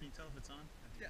Can you tell if it's on? Yeah.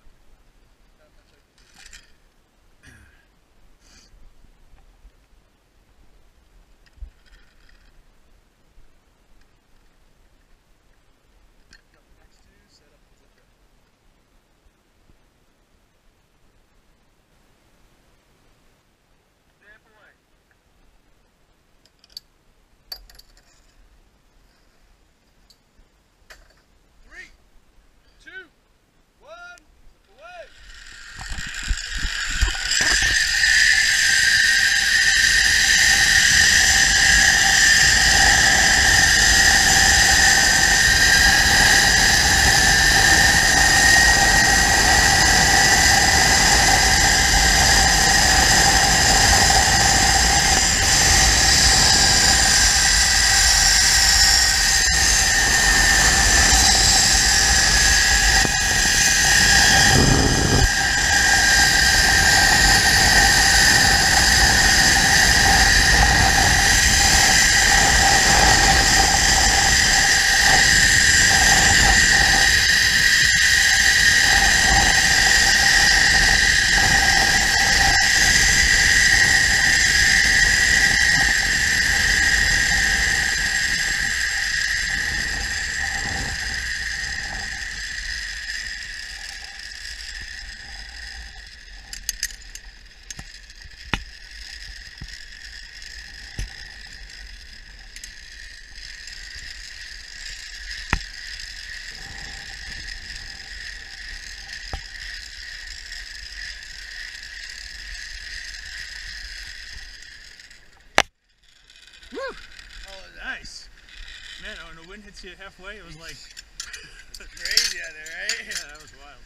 Nice. Man, when the wind hits you halfway, it was like... It's crazy out there, right? Yeah, that was wild.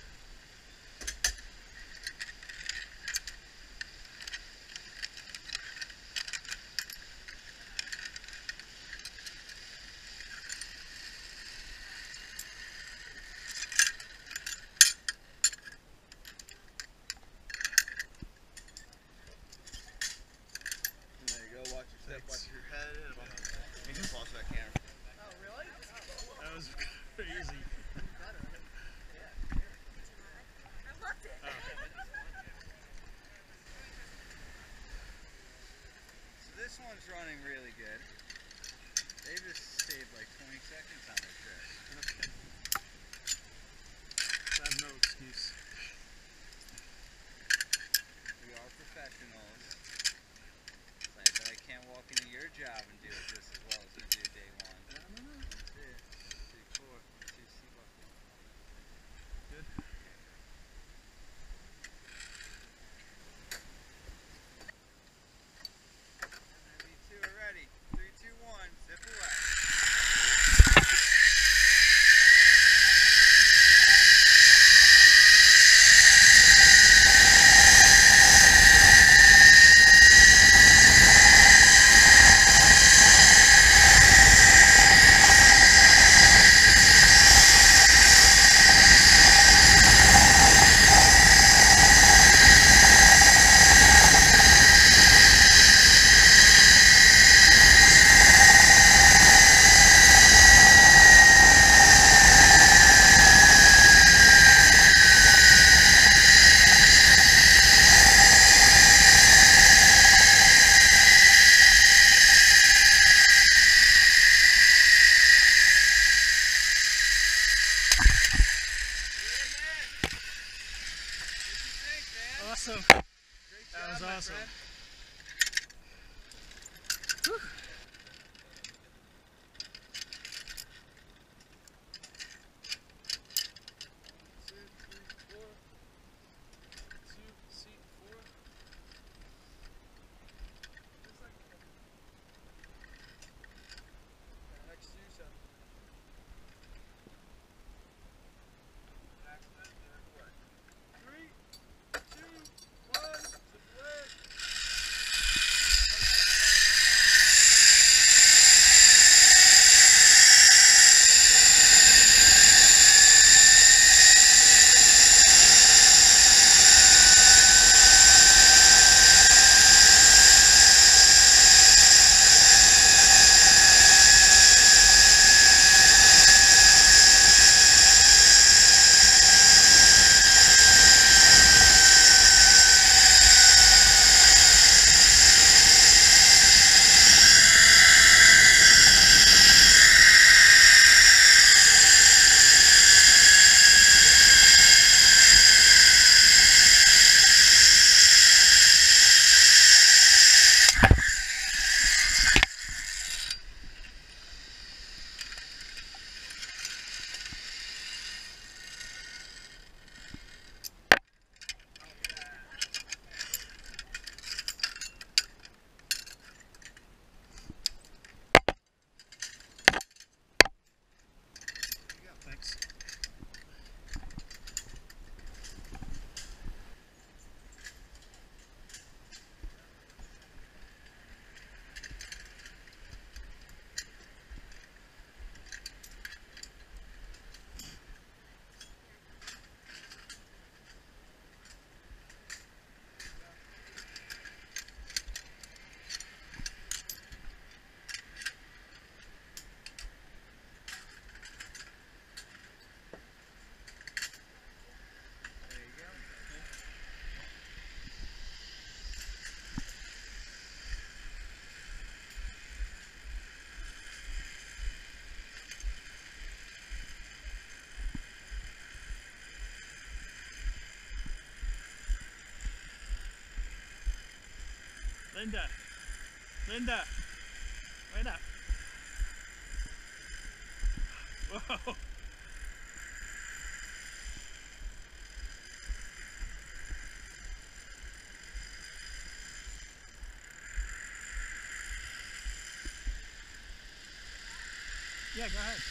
There you go, watch your step, watch your head. You can pause that camera. Oh, really? That was crazy. I loved it. So this one's running really good. They just saved like 20 seconds on their trip. Okay. I have no excuse. We are professionals. But I can't walk into your job and do it just as well as we do day one. I don't know. C4, C bucket. Good. You two are ready. 3, 2, 1, zip away. Awesome. That was awesome. Whew. Linda. Linda. Wait up. Whoa. Yeah, go ahead.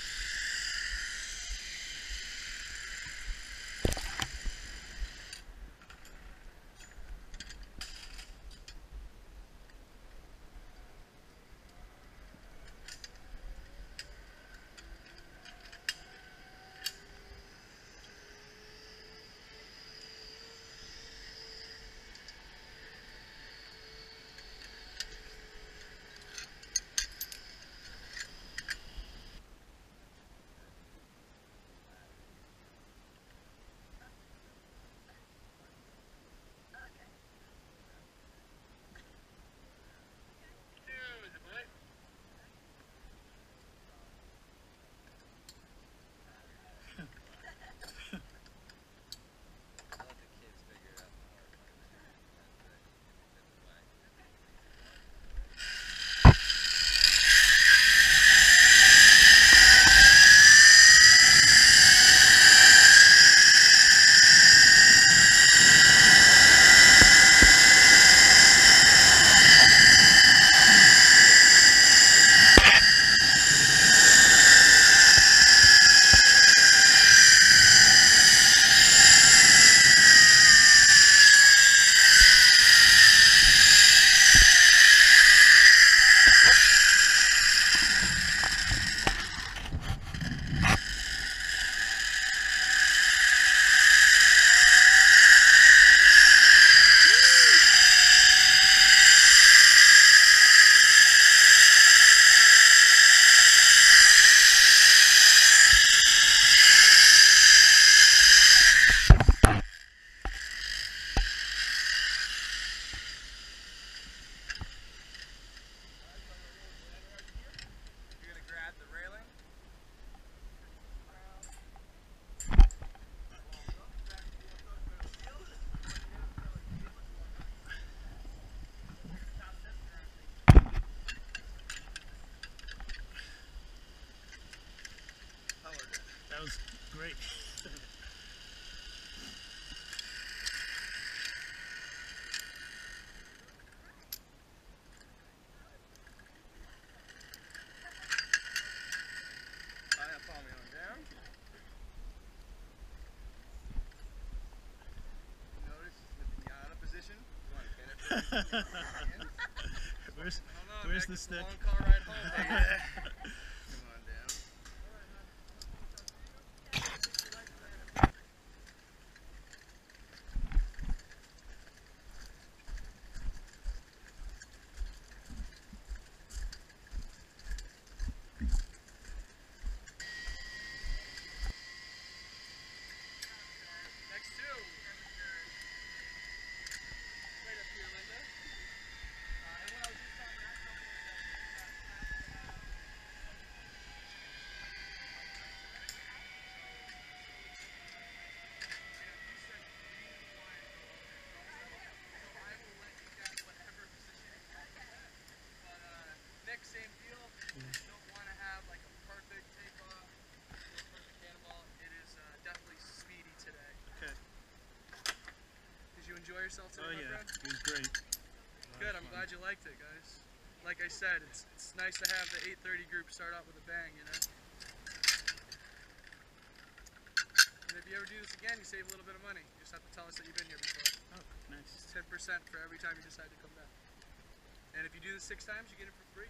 I'll let the kids figure it out the hard way. You're gonna grab the railing. That was great. Palm on down. Notice the pinata position. You want to pin it for Where's the stick? Long car ride home, baby. Come on down. Next two. Right up here, Linda. And what I was just talking about same deal. You don't want to have like a perfect takeoff, perfect cannonball. It is definitely speedy today. Okay. Did you enjoy yourself today, Oh my yeah, friend? it was great. Good. I'm glad you liked it, guys. Like I said, it's nice to have the 8:30 group start out with a bang, you know. And if you ever do this again, you save a little bit of money. You just have to tell us that you've been here before. Oh, nice. It's 10% for every time you decide to come back. And if you do this 6 times, you get it for free.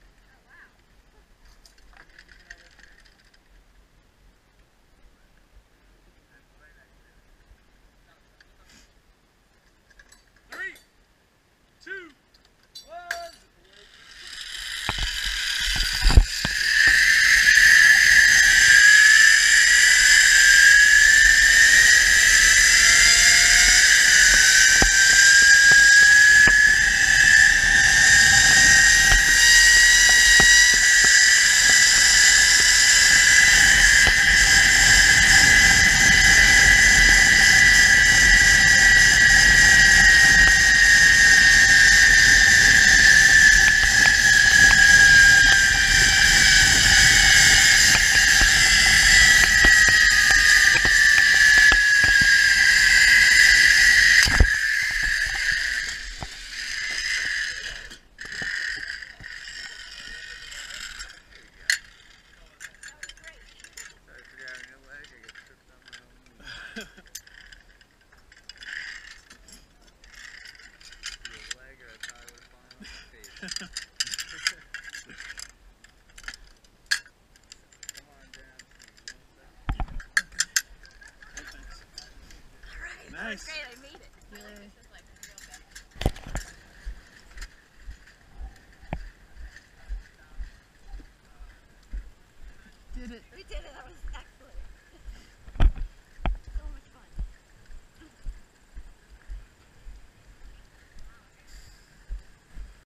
it. We did it. That was